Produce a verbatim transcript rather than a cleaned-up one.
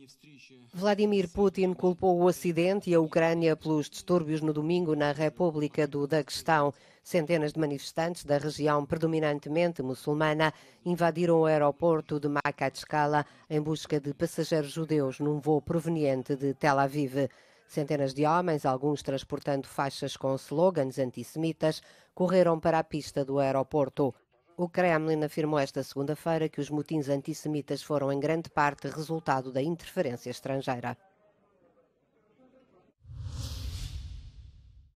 Vladimir Putin culpou o Ocidente e a Ucrânia pelos distúrbios no domingo na República do Daguestão. Centenas de manifestantes da região predominantemente muçulmana invadiram o aeroporto de Makhatchkala em busca de passageiros judeus num voo proveniente de Tel Aviv. Centenas de homens, alguns transportando faixas com slogans antissemitas, correram para a pista do aeroporto. O Kremlin afirmou esta segunda-feira que os motins antissemitas foram em grande parte resultado da interferência estrangeira.